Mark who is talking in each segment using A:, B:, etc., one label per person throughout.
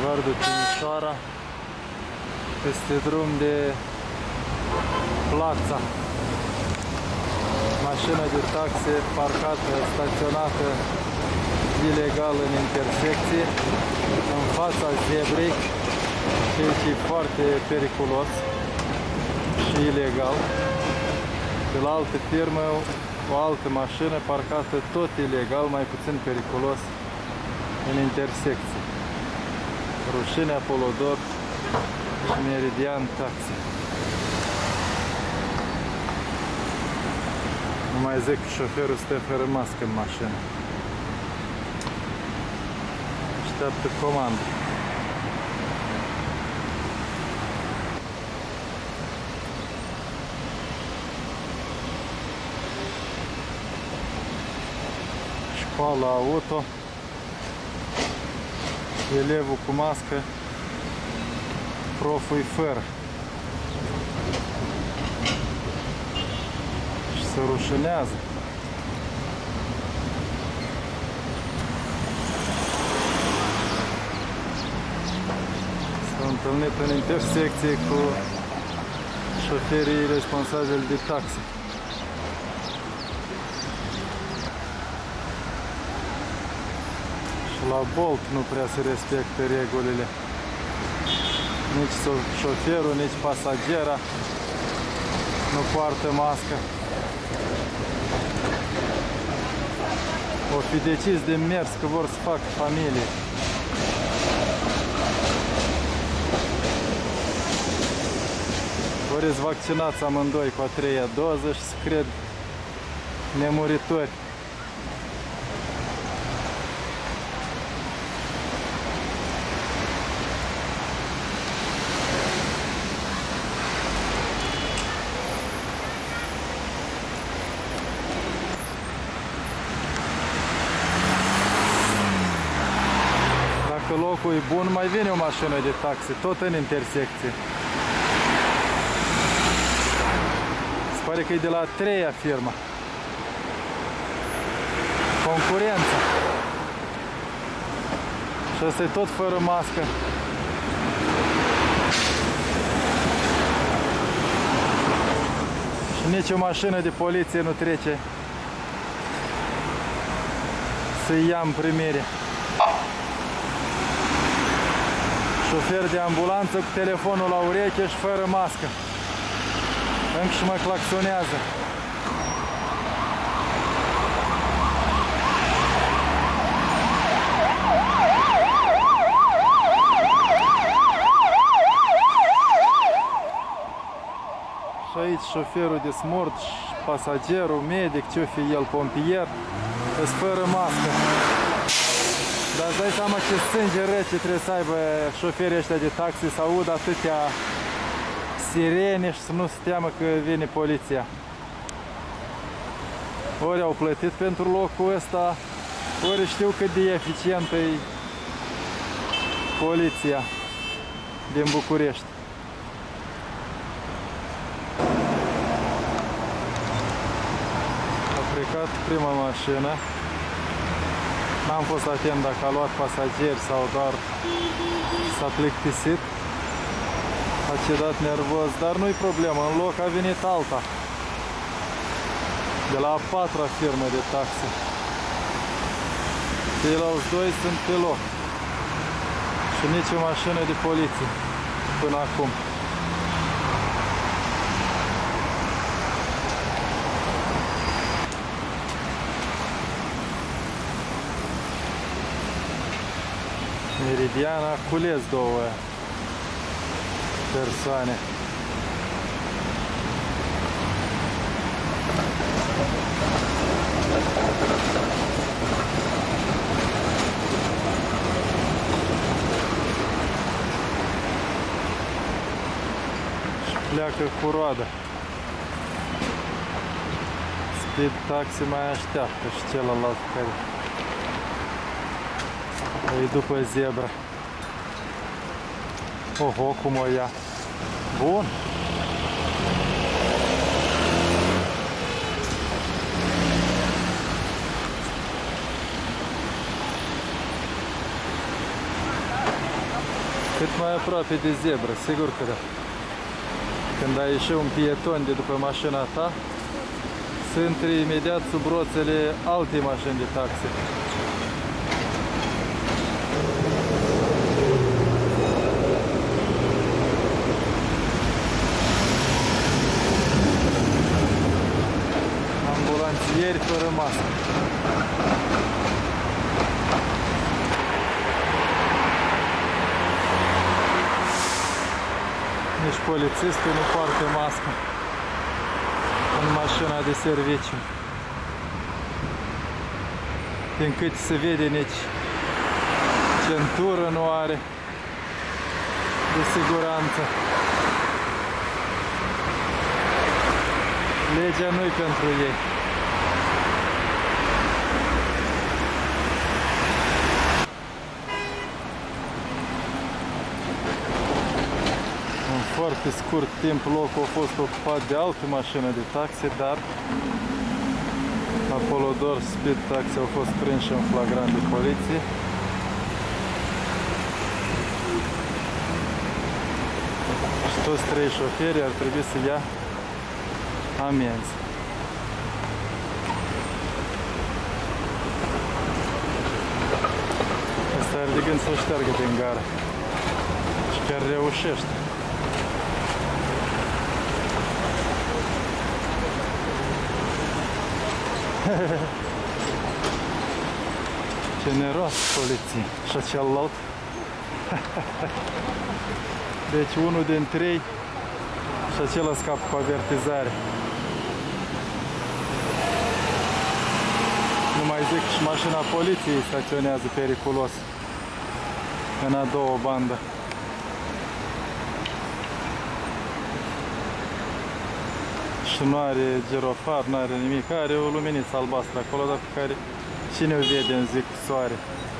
A: Bulevardul Timișoara, peste drum de Plața. Mașină de taxe parcată, staționată ilegal în intersecție, în fața zebrei, ceea ce e foarte periculos și ilegal. De la altă firmă, o altă mașină parcată tot ilegal, mai puțin periculos, în intersecție. Rușine, Apolodor și Meridian taxe. Nu mai zic că șoferul stă fără mască în mașină. Așteaptă comandă. Școala auto. Elevul cu mască, proful fără. Și se rușinează. S-a întâlnit în intersecție cu șoferii responsabili de taxe. La Bolt nu prea se respectă regulile. Nici șoferul, nici pasagera nu poartă mască. O fi decis de mers că vor să facă familie. Ori sunt vaccinați amândoi cu a treia doză și se cred nemuritori. Dacă locul e bun, mai vine o mașină de taxe, tot în intersecție. Se pare că e de la a treia firmă. Concurența. Și ăsta e tot fără mască. Și nici o mașină de poliție nu trece să-i ia în primire. Șofer de ambulanță cu telefonul la ureche și fără mască. Încă și mă claxonează. Și aici șoferul de smurt, pasagerul, medic, ce-o fi el, pompier, îs fără mască. Dar îți dai seama ce sânge rece trebuie să aibă șoferii ăștia de taxi, să audă atâtea sirene și să nu se teamă că vine poliția. Ori au plătit pentru locul ăsta, ori știu cât de eficientă e poliția din București. A plecat prima mașină. N-am fost atent dacă a luat pasageri sau doar s-a plictisit. A cedat nervos, dar nu-i problemă, în loc a venit alta. De la a patra firmă de taxe. Ceilalți doi sunt pe loc. Și nici o mașină de poliție până acum. Meridian a cules două persoane. Și pleacă cu roada. Speed taxi mai așteaptă și celălalt care e după zebra. Oho, cum o ia. Bun. Cât mai aproape de zebră, sigur că da. Când ai ieșit un pieton de după mașina ta, să intri imediat sub roțele alte mașini de taxi. Ambulanțieri fără mască. Nici polițistul nu poartă mască în mașina de serviciu. Din cât se vede, nici centură nu are de siguranță. Legea nu-i pentru ei. În foarte scurt timp locul a fost ocupat de altă mașină de taxi, dar Apolodor Speed Taxi au fost prinși în flagrant de poliție. Și toți trei șoferi ar trebui să ia amenzi. Asta are de gând să o șteargă din gară. Și chiar reușește. Generos poliție. Și celălalt. Deci unul din trei și acela scapă cu avertizare. Nu mai zic, și mașina poliției staționează periculos în a doua bandă. Și nu are girofar, nu are nimic, are o luminiță albastră acolo, dar pe care cine o vede în zi cu soare.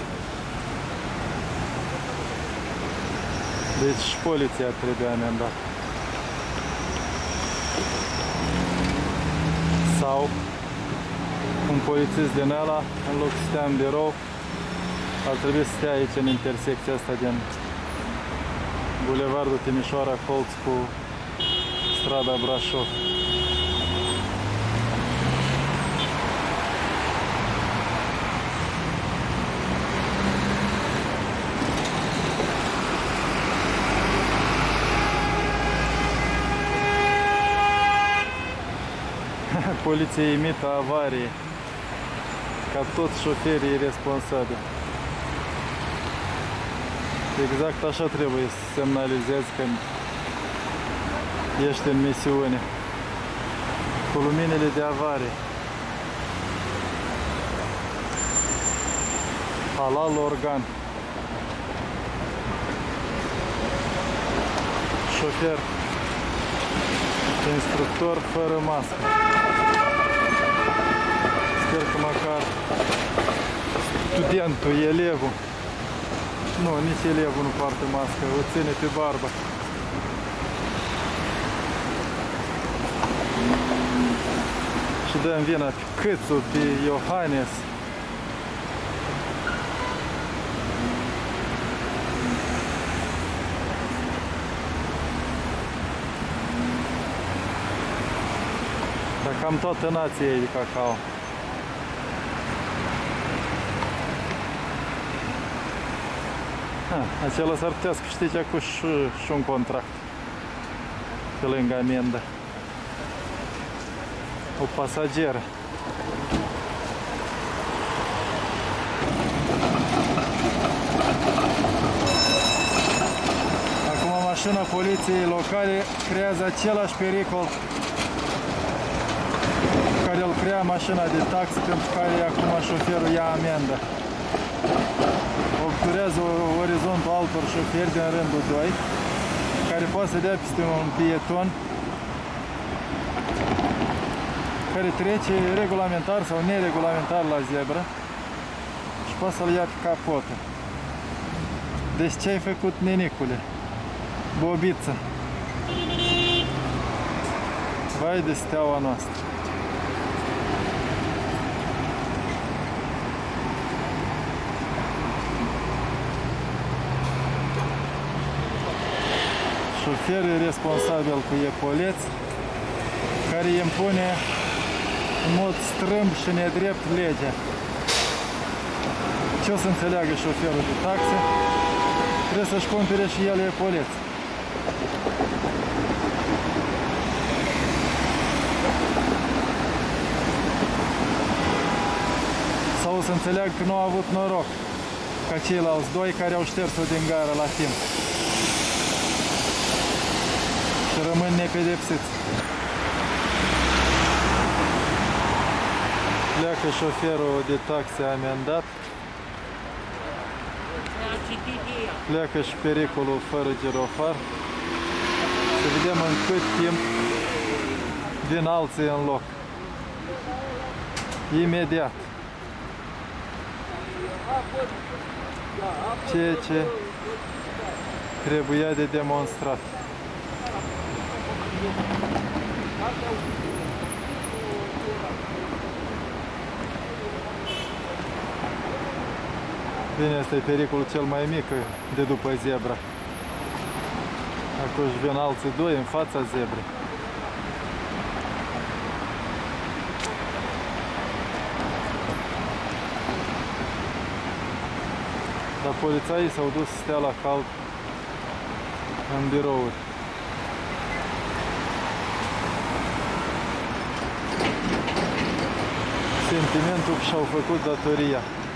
A: Deci și poliția trebuie amendat. Sau un polițist din ăla, în loc să stea în birou, ar trebui să stea aici în intersecția asta din Bulevardul Timișoara Colț cu strada Brașov. Poliția imită avarie, ca toți șoferii irresponsabili. Exact așa trebuie să semnalizezi când ești în misiune, cu luminile de avarie. Halal organ. Șofer, instructor fără mască. Sper că măcar studentul, elevul, nu, nici elevul nu poartă mască, o ține pe barbă. Și dăm vina pe Câțu, pe Iohannes. Dar cam toată nația e de cacao. Acela s-ar putea să câștige cu și un contract pe lângă amendă. O pasageră. Acum mașina poliției locale creează același pericol care îl crea mașina de taxi, pentru care acum șoferul ia amendă. Obturează orizontul altor șoferi din rândul 2, care poate să dea peste un pieton care trece regulamentar sau neregulamentar la zebră și poate să-l ia pe capotă. Deci ce ai făcut, nenicule? Bobiță! Vai de steaua noastră! șoferul e responsabil cu epoleț care îi impune în mod strâmb și nedrept legea. Ce o să înțeleagă șoferul de taxe? Trebuie să-și cumpere și el epoleț. Sau o să înțeleagă că nu a avut noroc ca ceilalți doi care au șters-o din gară la timp și rămân nepedepsiți. Pleacă șoferul de taxe amendat. Pleacă și pericolul fără girofar. Să vedem în cât timp vin alții în loc. Imediat. Ceea ce trebuia de demonstrat. Bine, asta e pericolul cel mai mic de după zebra. Acum își vin alții doi în fața zebrei. Dar polițaii s-au dus să stea la cald în birouri. Sentimentul și-au făcut datoria.